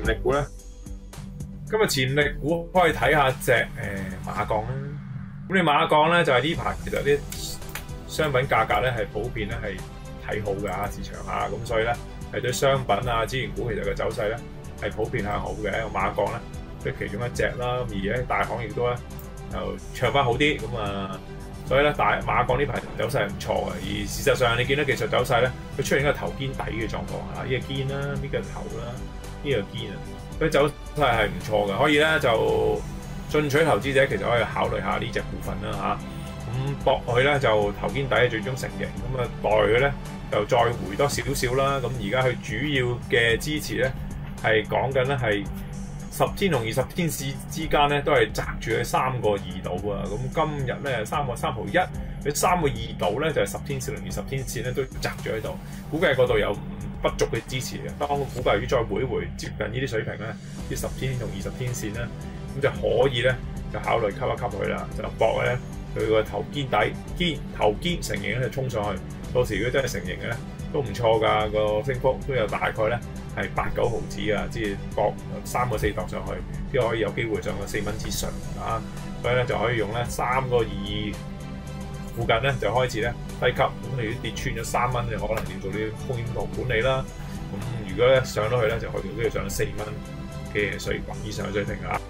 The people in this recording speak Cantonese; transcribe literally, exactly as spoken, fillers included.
力股咧，今日潛力股可以睇下隻誒馬鋼啦。咁你馬鋼咧就係呢排其實啲商品價格咧係普遍咧係睇好嘅嚇市場嚇，咁所以咧係對商品啊資源股其實嘅走勢咧係普遍向好嘅。馬鋼咧即係其中一隻啦，而咧大行亦都咧就唱翻好啲咁啊。所以咧，大馬鋼呢排走勢係唔錯嘅，而事實上你見到技術走勢咧，佢出現一個頭肩底嘅狀況啊，呢個肩啦，呢個頭啦，呢個肩啊，佢走勢係唔錯嘅，可以咧就進取投資者其實可以考慮下呢隻股份啦嚇。咁搏佢咧就頭肩底最終成型，咁啊待佢咧就再回多少少啦。咁而家佢主要嘅支持咧係講緊咧係十天同二十天線之間咧都係擲住喺三個二度啊！咁今日咧三個三毫一，佢三個二度咧就係、是、十天線同二十天線咧都擲住喺度，估計嗰度有不足嘅支持嘅。當我估計如果再回一回接近呢啲水平咧，啲十天同二十天線咧，咁就可以咧就考慮吸一吸佢啦，就搏咧佢個頭肩底肩頭肩成型咧就衝上去。到時如果真係成型嘅咧，都唔錯㗎，個升幅都有大概咧係八九毫子啊，即係搏三個四度上去，都可以有機會上到四蚊之上啊！所以咧就可以用咧三個二附近咧就開始咧低級，咁你如果跌穿咗三蚊，就可能要做啲風險度管理啦。咁如果咧上到去咧，就可以都要上到四蚊嘅水平以上嘅水平啊！